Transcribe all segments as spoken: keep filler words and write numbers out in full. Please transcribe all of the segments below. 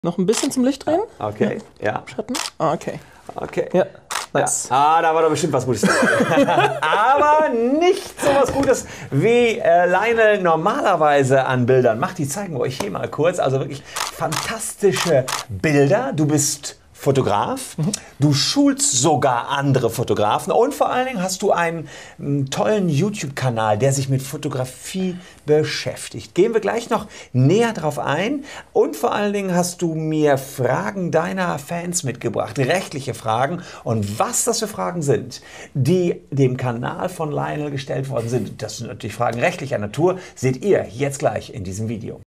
Noch ein bisschen zum Licht drehen. Okay, ja. Schatten. Ah, okay. Okay. Ja, nice. Ja. Ah, da war doch bestimmt was Gutes dabei. Aber nicht so was Gutes wie äh, Lionel normalerweise an Bildern macht. Die zeigen wir euch hier mal kurz. Also wirklich fantastische Bilder. Du bist Fotograf, mhm. du schulst sogar andere Fotografen und vor allen Dingen hast du einen, einen tollen YouTube-Kanal, der sich mit Fotografie beschäftigt. Gehen wir gleich noch näher drauf ein und vor allen Dingen hast du mir Fragen deiner Fans mitgebracht, rechtliche Fragen und was das für Fragen sind, die dem Kanal von Lionel gestellt worden sind. Das sind natürlich Fragen rechtlicher Natur, seht ihr jetzt gleich in diesem Video.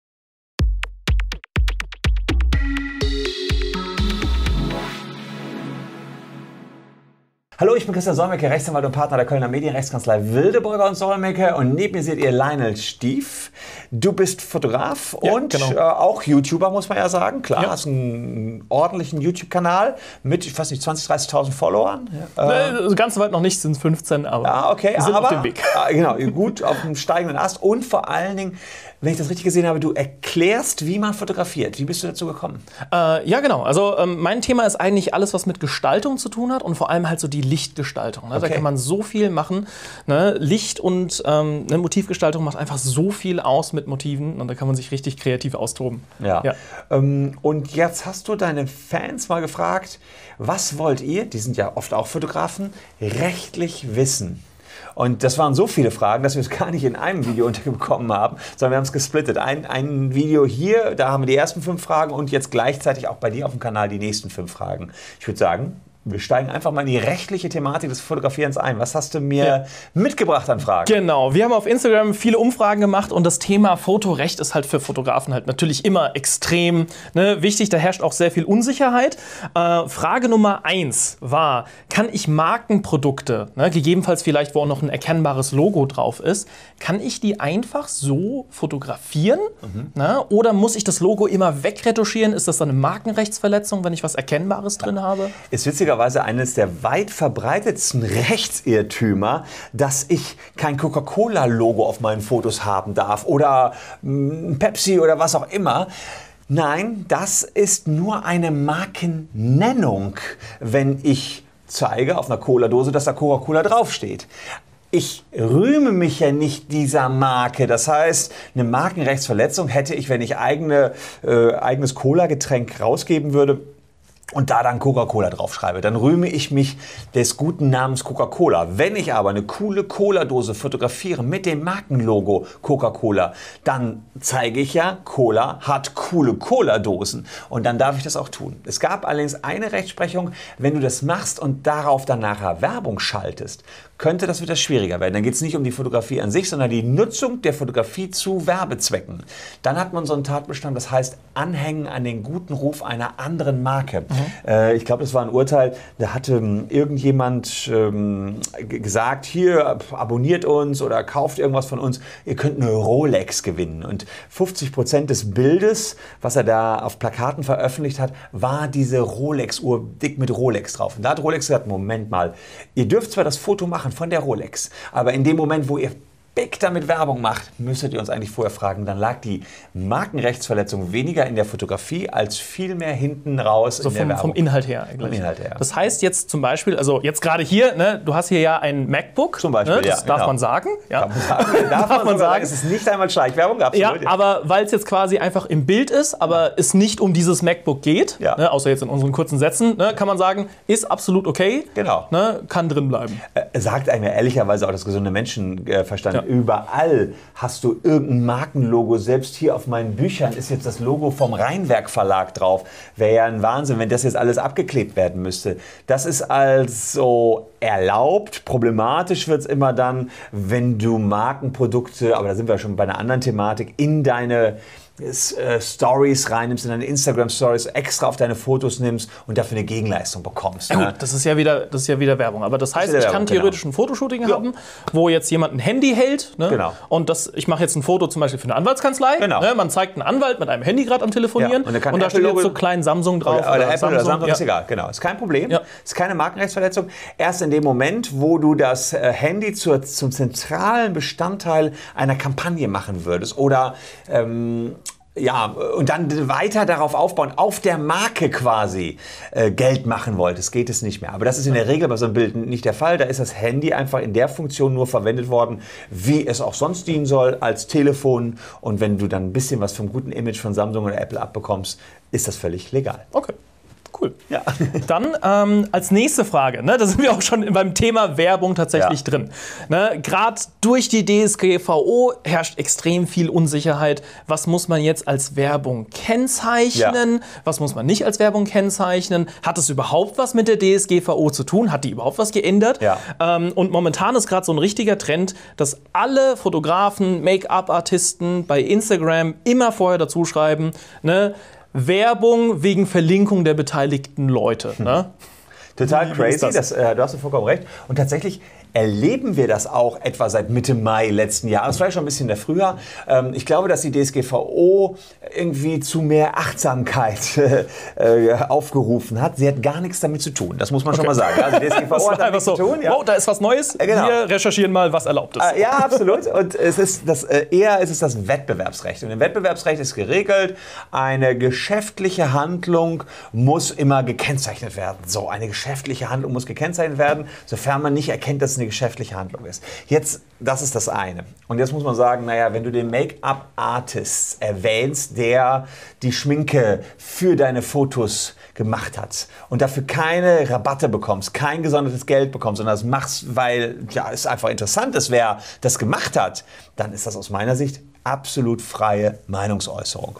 Hallo, ich bin Christian Solmecke, Rechtsanwalt und Partner der Kölner Medienrechtskanzlei Wildeborger und Solmecke und neben mir seht ihr Lionel Stief. Du bist Fotograf ja, und genau. äh, auch YouTuber, muss man ja sagen. Klar, ja. hast einen ordentlichen YouTube-Kanal mit, ich weiß nicht, zwanzigtausend, dreißigtausend Followern. Ja. Äh, ganz weit noch nicht, sind es fünfzehn, aber ja, okay, wir sind aber, auf dem Weg. Äh, genau, gut, auf dem steigenden Ast und vor allen Dingen, wenn ich das richtig gesehen habe, du erklärst, wie man fotografiert. Wie bist du dazu gekommen? Äh, ja, genau. Also ähm, mein Thema ist eigentlich alles, was mit Gestaltung zu tun hat und vor allem halt so die Lichtgestaltung. Ne? Okay. Da kann man so viel machen. Ne? Licht und ähm, eine Motivgestaltung macht einfach so viel aus mit Motiven und da kann man sich richtig kreativ austoben. Ja. ja. Ähm, und jetzt hast du deine Fans mal gefragt, was wollt ihr, die sind ja oft auch Fotografen, rechtlich wissen? Und das waren so viele Fragen, dass wir es gar nicht in einem Video unterbekommen haben, sondern wir haben es gesplittet. Ein, ein Video hier, da haben wir die ersten fünf Fragen und jetzt gleichzeitig auch bei dir auf dem Kanal die nächsten fünf Fragen. Ich würde sagen, wir steigen einfach mal in die rechtliche Thematik des Fotografierens ein. Was hast du mir ja. mitgebracht an Fragen? Genau, wir haben auf Instagram viele Umfragen gemacht und das Thema Fotorecht ist halt für Fotografen halt natürlich immer extrem ne, wichtig. Da herrscht auch sehr viel Unsicherheit. Äh, Frage Nummer eins war, kann ich Markenprodukte, ne, gegebenenfalls vielleicht, wo auch noch ein erkennbares Logo drauf ist, kann ich die einfach so fotografieren? Mhm. Ne, oder muss ich das Logo immer wegretuschieren? Ist das dann eine Markenrechtsverletzung, wenn ich was Erkennbares ja. drin habe? Ist witzigerweise eines der weit verbreitetsten Rechtsirrtümer, dass ich kein Coca-Cola-Logo auf meinen Fotos haben darf oder ein Pepsi oder was auch immer. Nein, das ist nur eine Markennennung, wenn ich zeige auf einer Cola-Dose, dass da Coca-Cola draufsteht. Ich rühme mich ja nicht dieser Marke. Das heißt, eine Markenrechtsverletzung hätte ich, wenn ich eigene, äh, eigenes Cola-Getränk rausgeben würde, und da dann Coca-Cola draufschreibe, dann rühme ich mich des guten Namens Coca-Cola. Wenn ich aber eine coole Cola-Dose fotografiere mit dem Markenlogo Coca-Cola, dann zeige ich ja, Cola hat coole Cola-Dosen. Und dann darf ich das auch tun. Es gab allerdings eine Rechtsprechung, wenn du das machst und darauf dann nachher Werbung schaltest, könnte das wieder schwieriger werden. Dann geht es nicht um die Fotografie an sich, sondern die Nutzung der Fotografie zu Werbezwecken. Dann hat man so einen Tatbestand, das heißt Anhängen an den guten Ruf einer anderen Marke. Mhm. Äh, ich glaube, das war ein Urteil, da hatte ähm, irgendjemand ähm, gesagt, hier, abonniert uns oder kauft irgendwas von uns, ihr könnt eine Rolex gewinnen. Und fünfzig Prozent des Bildes, was er da auf Plakaten veröffentlicht hat, war diese Rolex-Uhr dick mit Rolex drauf. Und da hat Rolex gesagt, Moment mal, ihr dürft zwar das Foto machen von der Rolex, aber in dem Moment, wo ihr big damit Werbung macht, müsstet ihr uns eigentlich vorher fragen, dann lag die Markenrechtsverletzung weniger in der Fotografie als vielmehr hinten raus so in der vom, Werbung. Vom Inhalt her eigentlich. Vom Inhalt her. Das heißt jetzt zum Beispiel, also jetzt gerade hier, ne, du hast hier ja ein MacBook. Zum Beispiel, ne, das ja, darf genau. man sagen. Ja. Darf man sagen. Darf man, man sagen. Es ist nicht einmal Schleichwerbung, absolut. Ja, aber weil es jetzt quasi einfach im Bild ist, aber ja. es nicht um dieses MacBook geht, ja. ne, außer jetzt in unseren kurzen Sätzen, ne, kann man sagen, ist absolut okay, genau. ne, kann drin bleiben. Äh, sagt einem ja ehrlicherweise auch das gesunde Menschenverstand. Ja. Überall hast du irgendein Markenlogo. Selbst hier auf meinen Büchern ist jetzt das Logo vom Rheinwerk Verlag drauf. Wäre ja ein Wahnsinn, wenn das jetzt alles abgeklebt werden müsste. Das ist also erlaubt. Problematisch wird es immer dann, wenn du Markenprodukte, aber da sind wir schon bei einer anderen Thematik, in deine Stories reinnimmst, in deine Instagram-Stories extra auf deine Fotos nimmst und dafür eine Gegenleistung bekommst. Ja, ne? gut, das ist ja wieder, das ist ja wieder Werbung. Aber das heißt, ich Werbung, kann theoretisch genau. ein Fotoshooting ja. haben, wo jetzt jemand ein Handy hält. Ne? Genau. Und das, ich mache jetzt ein Foto zum Beispiel für eine Anwaltskanzlei. Genau. Ne? Man zeigt einen Anwalt mit einem Handy gerade am Telefonieren. Ja. Und, dann und da steht jetzt so klein Samsung drauf. Oder, oder, oder Apple Samsung, oder Samsung, ja. ist egal. Genau. Ist kein Problem. Ja. Ist keine Markenrechtsverletzung. Erst in dem Moment, wo du das Handy zur, zum zentralen Bestandteil einer Kampagne machen würdest oder ähm, ja, und dann weiter darauf aufbauen, auf der Marke quasi äh, Geld machen wolltest, geht es nicht mehr. Aber das ist in der Regel bei so einem Bild nicht der Fall. Da ist das Handy einfach in der Funktion nur verwendet worden, wie es auch sonst dienen soll, als Telefon. Und wenn du dann ein bisschen was vom guten Image von Samsung oder Apple abbekommst, ist das völlig legal. Okay. Cool. Ja. Dann ähm, als nächste Frage, ne, da sind wir auch schon beim Thema Werbung tatsächlich ja. drin. Ne, Gerade durch die D S G V O herrscht extrem viel Unsicherheit. Was muss man jetzt als Werbung kennzeichnen? Ja. Was muss man nicht als Werbung kennzeichnen? Hat es überhaupt was mit der D S G V O zu tun? Hat die überhaupt was geändert? Ja. Ähm, und momentan ist gerade so ein richtiger Trend, dass alle Fotografen, Make-up-Artisten bei Instagram immer vorher dazu schreiben, ne, Werbung wegen Verlinkung der beteiligten Leute. Ne? Total Wie crazy, ist das? das, äh, du hast vollkommen recht. Und tatsächlich erleben wir das auch etwa seit Mitte Mai letzten Jahres, vielleicht schon ein bisschen früher. Ähm, ich glaube, dass die D S G V O irgendwie zu mehr Achtsamkeit äh, aufgerufen hat. Sie hat gar nichts damit zu tun, das muss man okay. schon mal sagen. Also die D S G V O hat damit so, zu tun. Ja. Wow, da ist was Neues, äh, genau. wir recherchieren mal, was erlaubt ist. Äh, ja, absolut. Und es ist das, äh, eher ist es das Wettbewerbsrecht. Und im Wettbewerbsrecht ist geregelt, eine geschäftliche Handlung muss immer gekennzeichnet werden. So, eine geschäftliche Handlung muss gekennzeichnet werden, sofern man nicht erkennt, dass es eine geschäftliche Handlung ist. Jetzt, das ist das eine. Und jetzt muss man sagen, naja, wenn du den Make-up-Artist erwähnst, der die Schminke für deine Fotos gemacht hat und dafür keine Rabatte bekommst, kein gesondertes Geld bekommst, sondern das machst, weil ja, es einfach interessant ist, wer das gemacht hat, dann ist das aus meiner Sicht absolut freie Meinungsäußerung.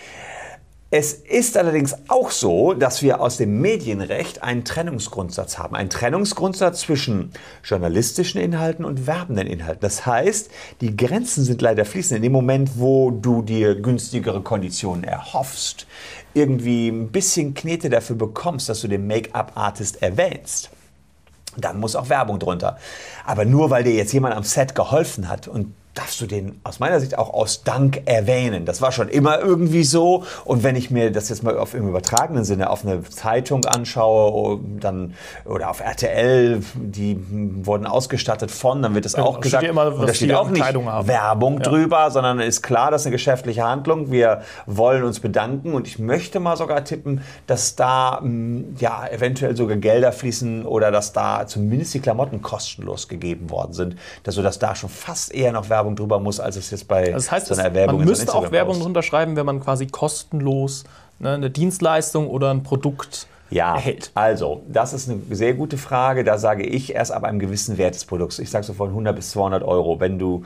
Es ist allerdings auch so, dass wir aus dem Medienrecht einen Trennungsgrundsatz haben. Einen Trennungsgrundsatz zwischen journalistischen Inhalten und werbenden Inhalten. Das heißt, die Grenzen sind leider fließend. In dem Moment, wo du dir günstigere Konditionen erhoffst, irgendwie ein bisschen Knete dafür bekommst, dass du den Make-up-Artist erwähnst, dann muss auch Werbung drunter. Aber nur, weil dir jetzt jemand am Set geholfen hat und darfst du den aus meiner Sicht auch aus Dank erwähnen. Das war schon immer irgendwie so. Und wenn ich mir das jetzt mal auf, im übertragenen Sinne auf eine Zeitung anschaue dann, oder auf R T L, die wurden ausgestattet von, dann wird es ja, auch gesagt, immer, und da steht auch nicht Werbung ja. drüber, sondern ist klar, das ist eine geschäftliche Handlung. Wir wollen uns bedanken und ich möchte mal sogar tippen, dass da ja, eventuell sogar Gelder fließen oder dass da zumindest die Klamotten kostenlos gegeben worden sind, sodass da schon fast eher noch Werbung drüber muss, als es jetzt bei das heißt, so einer Werbung man müsste so auch Werbung drunter schreiben, wenn man quasi kostenlos ne, eine Dienstleistung oder ein Produkt ja, erhält. Also, das ist eine sehr gute Frage. Da sage ich erst ab einem gewissen Wert des Produkts. Ich sage so von hundert bis zweihundert Euro. Wenn du,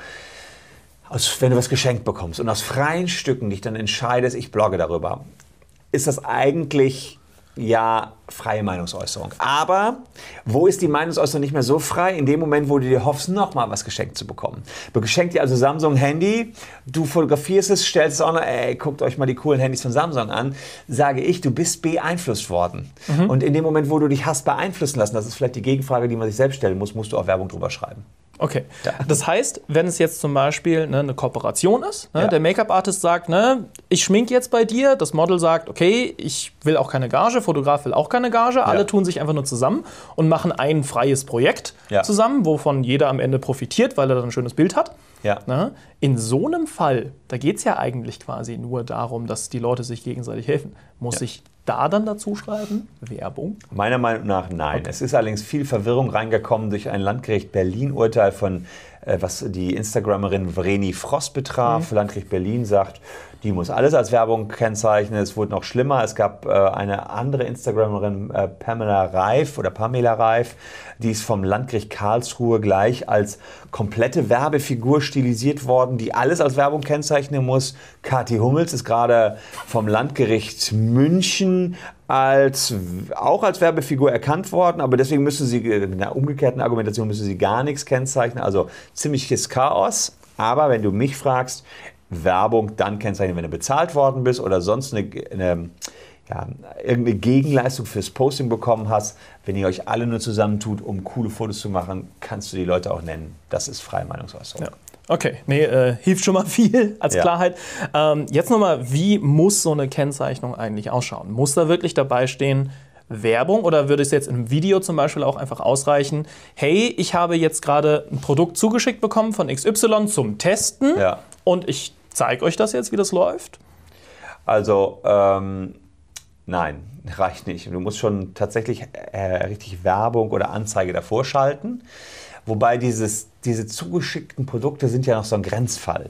aus, wenn du was geschenkt bekommst und aus freien Stücken dich dann entscheidest, ich blogge darüber, ist das eigentlich ja freie Meinungsäußerung. Aber wo ist die Meinungsäußerung nicht mehr so frei? In dem Moment, wo du dir hoffst, nochmal was geschenkt zu bekommen. Du geschenkt dir also Samsung Handy, du fotografierst es, stellst es auch noch, ey, guckt euch mal die coolen Handys von Samsung an, sage ich, du bist beeinflusst worden. Mhm. Und in dem Moment, wo du dich hast beeinflussen lassen, das ist vielleicht die Gegenfrage, die man sich selbst stellen muss, musst du auch Werbung drüber schreiben. Okay, ja. Das heißt, wenn es jetzt zum Beispiel ne, eine Kooperation ist, ne, ja. der Make-up-Artist sagt, ne, ich schminke jetzt bei dir, das Model sagt, okay, ich will auch keine Gage, Fotograf will auch keine Gage, alle ja. tun sich einfach nur zusammen und machen ein freies Projekt ja. zusammen, wovon jeder am Ende profitiert, weil er dann ein schönes Bild hat. Ja. Ne? In so einem Fall, da geht es ja eigentlich quasi nur darum, dass die Leute sich gegenseitig helfen. Muss ja. ich da dann dazu schreiben? Werbung? Meiner Meinung nach nein. Okay. Es ist allerdings viel Verwirrung reingekommen durch ein Landgericht Berlin-Urteil von, äh, was die Instagramerin Vreni Frost betraf. Mhm. Landgericht Berlin sagt, die muss alles als Werbung kennzeichnen. Es wurde noch schlimmer. Es gab äh, eine andere Instagramerin, äh, Pamela Reif oder Pamela Reif, die ist vom Landgericht Karlsruhe gleich als komplette Werbefigur stilisiert worden, die alles als Werbung kennzeichnen muss. Kathi Hummels ist gerade vom Landgericht München als, auch als Werbefigur erkannt worden, aber deswegen müsste sie, mit einer umgekehrten Argumentation, müsste sie gar nichts kennzeichnen. Also ziemliches Chaos. Aber wenn du mich fragst, Werbung dann kennzeichnen, wenn du bezahlt worden bist oder sonst eine, eine, ja, irgendeine Gegenleistung fürs Posting bekommen hast. Wenn ihr euch alle nur zusammentut, um coole Fotos zu machen, kannst du die Leute auch nennen. Das ist freie Meinungsäußerung. Ja. Okay, nee, äh, hilft schon mal viel als ja. Klarheit. Ähm, jetzt nochmal, wie muss so eine Kennzeichnung eigentlich ausschauen? Muss da wirklich dabei stehen, Werbung, oder würde es jetzt im Video zum Beispiel auch einfach ausreichen, hey, ich habe jetzt gerade ein Produkt zugeschickt bekommen von X Y zum Testen ja. und ich zeige euch das jetzt, wie das läuft? Also, ähm, nein, reicht nicht. Du musst schon tatsächlich äh, richtig Werbung oder Anzeige davor schalten. Wobei dieses, diese zugeschickten Produkte sind ja noch so ein Grenzfall.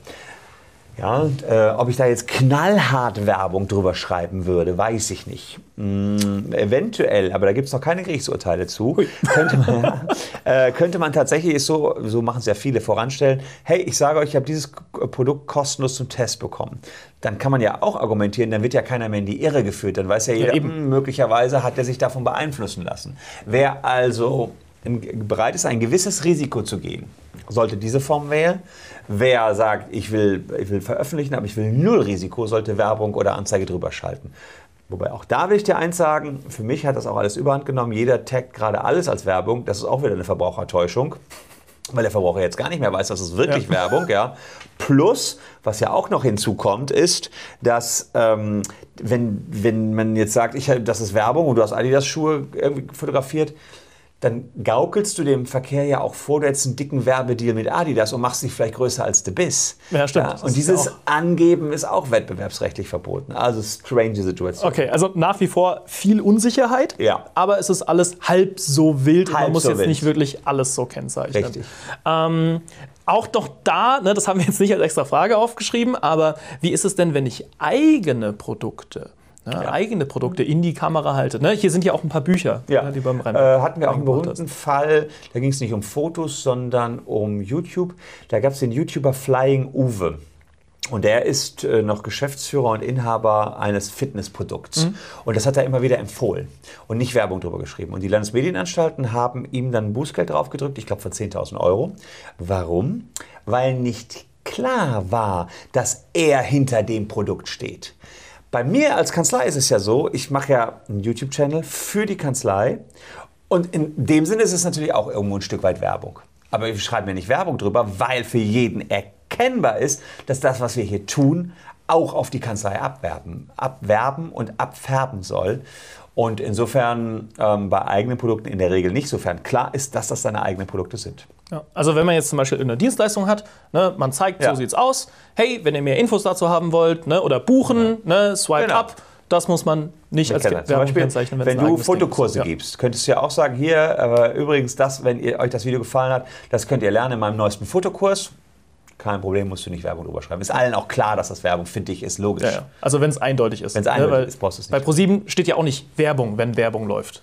Ja, und, äh, ob ich da jetzt knallhart Werbung drüber schreiben würde, weiß ich nicht. Mm, eventuell, aber da gibt es noch keine Gerichtsurteile zu, könnte man, ja, äh, könnte man tatsächlich, ist so, so machen es ja viele, voranstellen, hey, ich sage euch, ich habe dieses Produkt kostenlos zum Test bekommen. Dann kann man ja auch argumentieren, dann wird ja keiner mehr in die Irre geführt. Dann weiß ja jeder, ja, eben. möglicherweise hat er sich davon beeinflussen lassen. Wer also bereit ist, ein gewisses Risiko zu gehen, sollte diese Form wählen. Wer sagt, ich will, ich will veröffentlichen, aber ich will null Risiko, sollte Werbung oder Anzeige drüber schalten. Wobei auch da will ich dir eins sagen, für mich hat das auch alles überhand genommen. Jeder taggt gerade alles als Werbung. Das ist auch wieder eine Verbrauchertäuschung, weil der Verbraucher jetzt gar nicht mehr weiß, das ist wirklich ja. Werbung. Ja. Plus, was ja auch noch hinzukommt, ist, dass ähm, wenn, wenn man jetzt sagt, ich, das ist Werbung und du hast Adidas-Schuhe irgendwie fotografiert, dann gaukelst du dem Verkehr ja auch vor, du hättest einen dicken Werbedeal mit Adidas und machst dich vielleicht größer als du bist. Ja, stimmt. Ja, und dieses Angeben ist auch wettbewerbsrechtlich verboten. Also strange Situation. Okay, also nach wie vor viel Unsicherheit, ja. aber es ist alles halb so wild halb und man muss so jetzt wild. nicht wirklich alles so kennzeichnen. Richtig. Ähm, auch doch da, ne, das haben wir jetzt nicht als extra Frage aufgeschrieben, aber wie ist es denn, wenn ich eigene Produkte Ja, ja. eigene Produkte in die Kamera halte. Ne? Hier sind ja auch ein paar Bücher, ja. die beim Rennen. Äh, hatten wir auch einen berühmten Fall, da ging es nicht um Fotos, sondern um YouTube. Da gab es den YouTuber Flying Uwe. Und der ist äh, noch Geschäftsführer und Inhaber eines Fitnessprodukts. Mhm. Und das hat er immer wieder empfohlen und nicht Werbung drüber geschrieben. Und die Landesmedienanstalten haben ihm dann ein Bußgeld draufgedrückt, ich glaube von zehntausend Euro. Warum? Weil nicht klar war, dass er hinter dem Produkt steht. Bei mir als Kanzlei ist es ja so, ich mache ja einen YouTube-Channel für die Kanzlei und in dem Sinne ist es natürlich auch irgendwo ein Stück weit Werbung. Aber wir schreiben ja nicht Werbung drüber, weil für jeden erkennbar ist, dass das, was wir hier tun, auch auf die Kanzlei abwerben, abwerben und abfärben soll. Und insofern ähm, bei eigenen Produkten in der Regel nicht, sofern klar ist, dass das seine eigenen Produkte sind. Ja, also wenn man jetzt zum Beispiel irgendeine Dienstleistung hat, ne, man zeigt, ja. so sieht's aus. Hey, wenn ihr mehr Infos dazu haben wollt, ne, oder buchen, ja. ne, swipe genau. up, das muss man nicht als Werbung Werbung kennzeichnen. Wenn du Fotokurse ja. gibst, könntest du ja auch sagen, hier, äh, übrigens, das, wenn ihr, euch das Video gefallen hat, das könnt ihr lernen in meinem neuesten Fotokurs. Kein Problem, musst du nicht Werbung drüber schreiben. Ist allen auch klar, dass das Werbung, finde ich, ist logisch. Ja, ja. Also wenn es eindeutig ist. Wenn es eindeutig ne, ist, brauchst du es nicht. Bei ProSieben steht ja auch nicht Werbung, wenn Werbung läuft.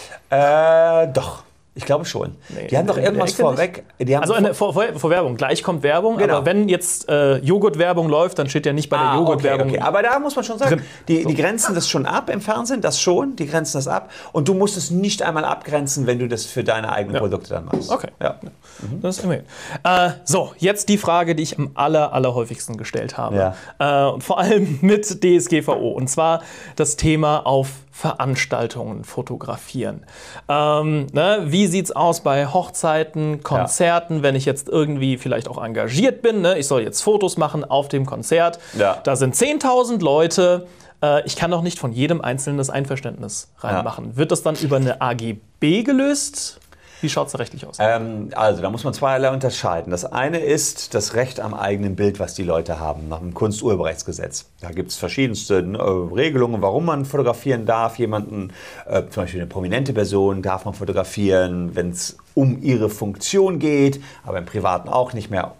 Äh, doch. Ich glaube schon. Nee, die haben doch irgendwas vorweg. Die haben also eine, vor, vor, vor Werbung. Gleich kommt Werbung, genau. Aber wenn jetzt äh, Joghurt-Werbung läuft, dann steht ja nicht bei der ah, Joghurt-Werbung. Okay, okay. Aber da muss man schon sagen, die, die grenzen das schon ab im Fernsehen, das schon, die grenzen das ab. Und du musst es nicht einmal abgrenzen, wenn du das für deine eigenen ja. Produkte dann machst. Okay. Ja. Mhm. Das ist immerhin. Äh, so, jetzt die Frage, die ich am aller, aller häufigsten gestellt habe. Ja. Äh, und vor allem mit D S G V O. Und zwar das Thema auf Veranstaltungen fotografieren. Ähm, ne, wie sieht es aus bei Hochzeiten, Konzerten, ja. wenn ich jetzt irgendwie vielleicht auch engagiert bin, ne? Ich soll jetzt Fotos machen auf dem Konzert, ja. da sind zehntausend Leute, äh, ich kann doch nicht von jedem Einzelnen das Einverständnis reinmachen. Ja. Wird das dann über eine A G B gelöst? Wie schaut es da rechtlich aus? Ähm, also, da muss man zweierlei unterscheiden. Das eine ist das Recht am eigenen Bild, was die Leute haben, nach dem Kunsturheberrechtsgesetz. Da gibt es verschiedenste äh, Regelungen, warum man fotografieren darf. Jemanden, äh, zum Beispiel eine prominente Person, darf man fotografieren, wenn es um ihre Funktion geht, aber im Privaten auch nicht mehr.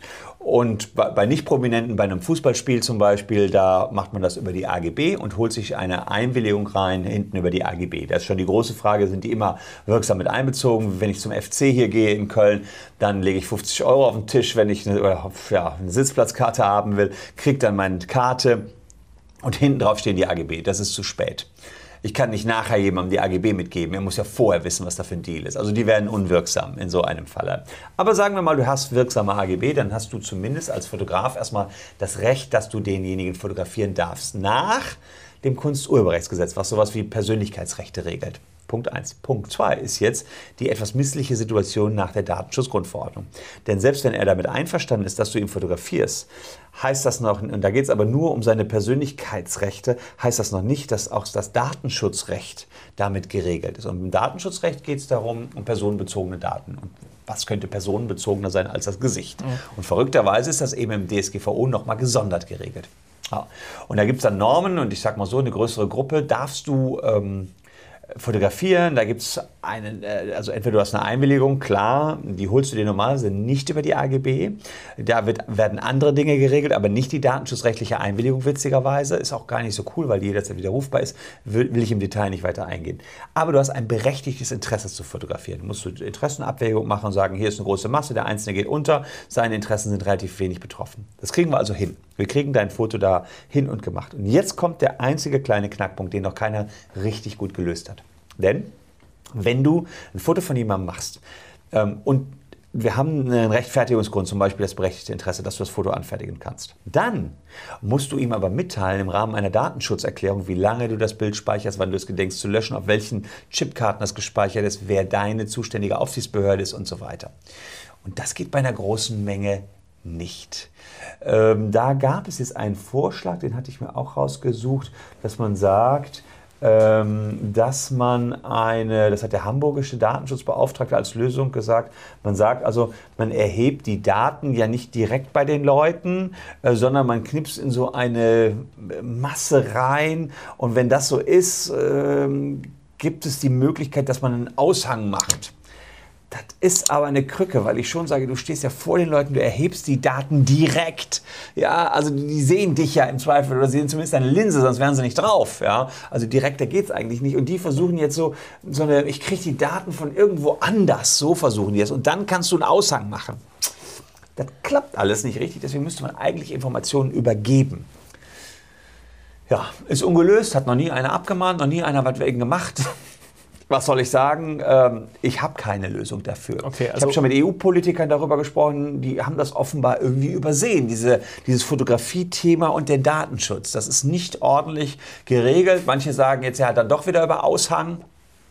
Und bei, bei Nicht-Prominenten, bei einem Fußballspiel zum Beispiel, da macht man das über die A G B und holt sich eine Einwilligung rein, hinten über die A G B. Da ist schon die große Frage, sind die immer wirksam mit einbezogen? Wenn ich zum F C hier gehe in Köln, dann lege ich fünfzig Euro auf den Tisch, wenn ich eine, oder, ja, eine Sitzplatzkarte haben will, kriege dann meine Karte und hinten drauf stehen die A G B. Das ist zu spät. Ich kann nicht nachher jemandem die A G B mitgeben. Er muss ja vorher wissen, was da für ein Deal ist. Also die werden unwirksam in so einem Falle. Aber sagen wir mal, du hast wirksame A G B, dann hast du zumindest als Fotograf erstmal das Recht, dass du denjenigen fotografieren darfst. Nach dem Kunsturheberrechtsgesetz, was sowas wie Persönlichkeitsrechte regelt. Punkt eins. Punkt zwei ist jetzt die etwas missliche Situation nach der Datenschutzgrundverordnung. Denn selbst wenn er damit einverstanden ist, dass du ihn fotografierst, heißt das noch, und da geht es aber nur um seine Persönlichkeitsrechte, heißt das noch nicht, dass auch das Datenschutzrecht damit geregelt ist. Und im Datenschutzrecht geht es darum, um personenbezogene Daten. Und was könnte personenbezogener sein als das Gesicht? Mhm. Und verrückterweise ist das eben im D S G V O nochmal gesondert geregelt. Ja. Und da gibt es dann Normen und ich sag mal so, eine größere Gruppe darfst du ähm, fotografieren. Da gibt es eine, also entweder du hast eine Einwilligung, klar, die holst du dir normalerweise nicht über die A G B. Da wird, werden andere Dinge geregelt, aber nicht die datenschutzrechtliche Einwilligung, witzigerweise. Ist auch gar nicht so cool, weil die jederzeit widerrufbar ist. Will, will ich im Detail nicht weiter eingehen. Aber du hast ein berechtigtes Interesse zu fotografieren. Du musst du Interessenabwägung machen und sagen, hier ist eine große Masse, der Einzelne geht unter, seine Interessen sind relativ wenig betroffen. Das kriegen wir also hin. Wir kriegen dein Foto da hin und gemacht. Und jetzt kommt der einzige kleine Knackpunkt, den noch keiner richtig gut gelöst hat. Denn wenn du ein Foto von jemandem machst ähm, und wir haben einen Rechtfertigungsgrund, zum Beispiel das berechtigte Interesse, dass du das Foto anfertigen kannst, dann musst du ihm aber mitteilen im Rahmen einer Datenschutzerklärung, wie lange du das Bild speicherst, wann du es gedenkst zu löschen, auf welchen Chipkarten das gespeichert ist, wer deine zuständige Aufsichtsbehörde ist und so weiter. Und das geht bei einer großen Menge nicht. Ähm, da gab es jetzt einen Vorschlag, den hatte ich mir auch rausgesucht, dass man sagt, ähm, dass man eine, das hat der hamburgische Datenschutzbeauftragte als Lösung gesagt, man sagt also, man erhebt die Daten ja nicht direkt bei den Leuten, äh, sondern man knipst in so eine Masse rein und wenn das so ist, äh, gibt es die Möglichkeit, dass man einen Aushang macht. Das ist aber eine Krücke, weil ich schon sage, du stehst ja vor den Leuten, du erhebst die Daten direkt. Ja, also die sehen dich ja im Zweifel oder sehen zumindest deine Linse, sonst wären sie nicht drauf. Ja, also direkter geht's eigentlich nicht. Und die versuchen jetzt so, so eine, ich kriege die Daten von irgendwo anders, so versuchen die es. Und dann kannst du einen Aushang machen. Das klappt alles nicht richtig, deswegen müsste man eigentlich Informationen übergeben. Ja, ist ungelöst, hat noch nie einer abgemahnt, noch nie einer was wegen gemacht. Was soll ich sagen? Ähm, ich habe keine Lösung dafür. Okay, also ich habe schon mit E U-Politikern darüber gesprochen, die haben das offenbar irgendwie übersehen, diese, dieses Fotografie-Thema und den Datenschutz. Das ist nicht ordentlich geregelt. Manche sagen jetzt ja dann doch wieder über Aushang.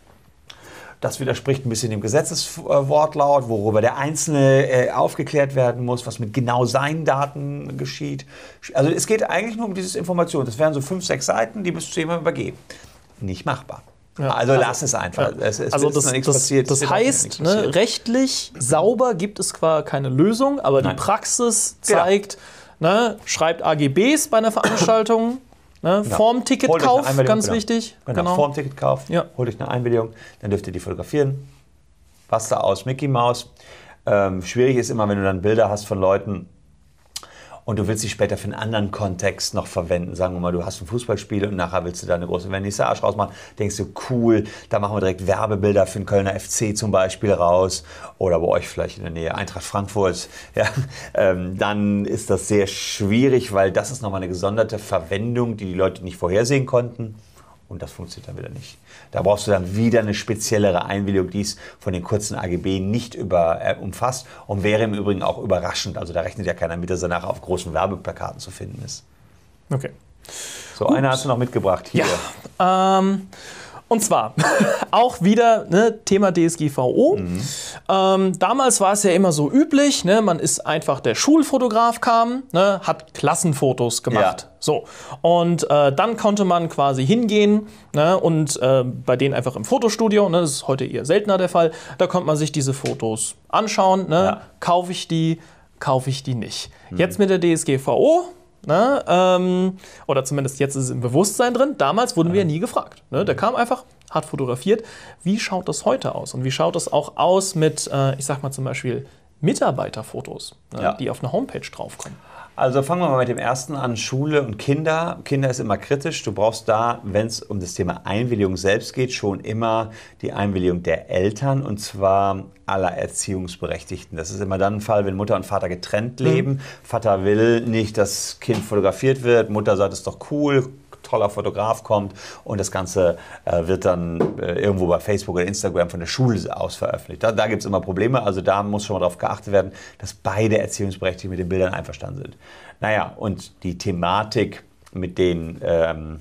Das widerspricht ein bisschen dem Gesetzeswortlaut, worüber der Einzelne äh, aufgeklärt werden muss, was mit genau seinen Daten geschieht. Also es geht eigentlich nur um diese Information. Das wären so fünf, sechs Seiten, die müsstest du jemandem übergeben. Nicht machbar. Ja, also, also lass es einfach. Ja. Es, es also ist das, noch nichts das, passiert. das heißt, ne, rechtlich sauber gibt es zwar keine Lösung, aber Nein. die Praxis zeigt, genau. ne, schreibt A G Bs bei einer Veranstaltung, ne, genau. Formticketkauf, ganz genau. wichtig. Genau, genau. Formticketkauf, ja. Holt euch eine Einwilligung, dann dürft ihr die fotografieren. Was da aus Mickey Mouse. Ähm, schwierig ist immer, wenn du dann Bilder hast von Leuten, und du willst sie später für einen anderen Kontext noch verwenden. Sagen wir mal, du hast ein Fußballspiel und nachher willst du da eine große Vernissage rausmachen. Denkst du, cool, da machen wir direkt Werbebilder für den Kölner F C zum Beispiel raus. Oder bei euch vielleicht in der Nähe Eintracht Frankfurt. Ja, ähm, dann ist das sehr schwierig, weil das ist nochmal eine gesonderte Verwendung, die die Leute nicht vorhersehen konnten. Und das funktioniert dann wieder nicht. Da brauchst du dann wieder eine speziellere Einwilligung, die es von den kurzen A G B nicht über, äh, umfasst und wäre im Übrigen auch überraschend. Also da rechnet ja keiner mit, dass er nachher auf großen Werbeplakaten zu finden ist. Okay. So, Gut. Eine hast du noch mitgebracht hier. Ja, ähm, und zwar auch wieder ne, Thema D S G V O. Mhm. Ähm, damals war es ja immer so üblich, ne, man ist einfach, der Schulfotograf kam, ne, hat Klassenfotos gemacht. Ja. So. Und äh, dann konnte man quasi hingehen ne, und äh, bei denen einfach im Fotostudio, ne, das ist heute eher seltener der Fall, da konnte man sich diese Fotos anschauen. Ne, ja. Kaufe ich die, kaufe ich die nicht. Mhm. Jetzt mit der D S G V O, ne, ähm, oder zumindest jetzt ist es im Bewusstsein drin, damals wurden wir ja nie gefragt. Ne, der kam einfach, hat fotografiert. Wie schaut das heute aus? Und wie schaut das auch aus mit, äh, ich sag mal zum Beispiel, Mitarbeiterfotos, ne, ja. die auf eine Homepage draufkommen? Also fangen wir mal mit dem ersten an, Schule und Kinder. Kinder ist immer kritisch. Du brauchst da, wenn es um das Thema Einwilligung selbst geht, schon immer die Einwilligung der Eltern und zwar aller Erziehungsberechtigten. Das ist immer dann ein Fall, wenn Mutter und Vater getrennt leben. Mhm. Vater will nicht, dass Kind fotografiert wird. Mutter sagt, es ist doch cool, toller Fotograf kommt und das Ganze äh, wird dann äh, irgendwo bei Facebook oder Instagram von der Schule aus veröffentlicht. Da, da gibt es immer Probleme, also da muss schon mal darauf geachtet werden, dass beide Erziehungsberechtigten mit den Bildern einverstanden sind. Naja, und die Thematik mit den, ähm,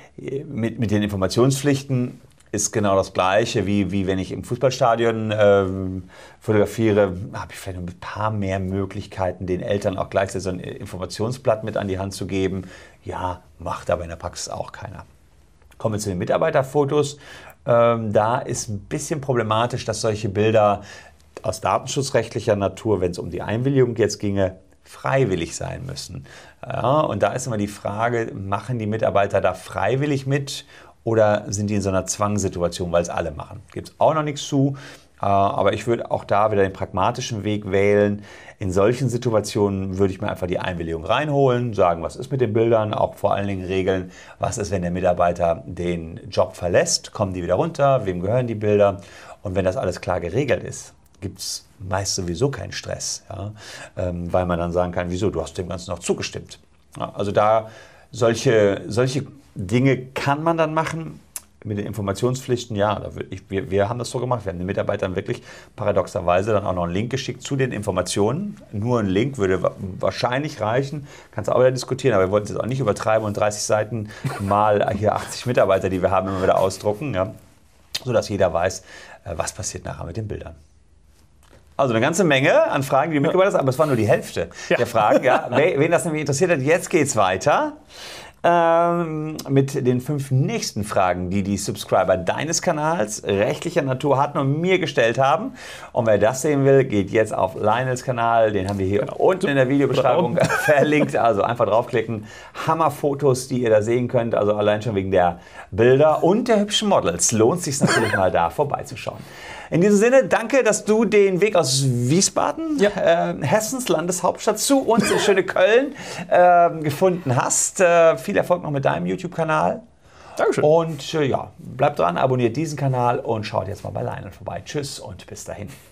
mit, mit den Informationspflichten ist genau das Gleiche, wie, wie wenn ich im Fußballstadion ähm, fotografiere, habe ich vielleicht noch ein paar mehr Möglichkeiten, den Eltern auch gleichzeitig so ein Informationsblatt mit an die Hand zu geben. Ja, macht aber in der Praxis auch keiner. Kommen wir zu den Mitarbeiterfotos. Ähm, da ist ein bisschen problematisch, dass solche Bilder aus datenschutzrechtlicher Natur, wenn es um die Einwilligung jetzt ginge, freiwillig sein müssen. Ja, und da ist immer die Frage, machen die Mitarbeiter da freiwillig mit oder sind die in so einer Zwangssituation, weil es alle machen? Gibt es auch noch nichts zu. Aber ich würde auch da wieder den pragmatischen Weg wählen. In solchen Situationen würde ich mir einfach die Einwilligung reinholen, sagen, was ist mit den Bildern, auch vor allen Dingen regeln, was ist, wenn der Mitarbeiter den Job verlässt, kommen die wieder runter, wem gehören die Bilder? Und wenn das alles klar geregelt ist, gibt es meist sowieso keinen Stress, ja? ähm, weil man dann sagen kann, wieso, du hast dem Ganzen noch zugestimmt. Ja, also da solche, solche Dinge kann man dann machen. Mit den Informationspflichten, ja, da ich, wir, wir haben das so gemacht. Wir haben den Mitarbeitern wirklich paradoxerweise dann auch noch einen Link geschickt zu den Informationen. Nur ein Link würde wahrscheinlich reichen. Kannst du auch wieder diskutieren, aber wir wollten es jetzt auch nicht übertreiben und dreißig Seiten mal hier achtzig Mitarbeiter, die wir haben, immer wieder ausdrucken, ja, sodass jeder weiß, was passiert nachher mit den Bildern. Also eine ganze Menge an Fragen, die du mitgebracht hast, aber es war nur die Hälfte ja. der Fragen. Ja. Wen das nämlich interessiert hat, jetzt geht's weiter. Ähm, mit den fünf nächsten Fragen, die die Subscriber deines Kanals rechtlicher Natur hatten und mir gestellt haben. Und wer das sehen will, geht jetzt auf Lionels Kanal. Den haben wir hier genau. unten in der Videobeschreibung verlinkt. Also einfach draufklicken. Hammerfotos, die ihr da sehen könnt. Also allein schon wegen der Bilder und der hübschen Models. Lohnt es sich natürlich mal da vorbeizuschauen. In diesem Sinne, danke, dass du den Weg aus Wiesbaden, ja. äh, Hessens Landeshauptstadt, zu uns in schöne Köln äh, gefunden hast. Äh, viel Erfolg noch mit deinem YouTube-Kanal. Dankeschön. Und äh, ja, bleibt dran, abonniert diesen Kanal und schaut jetzt mal bei Lionel vorbei. Tschüss und bis dahin.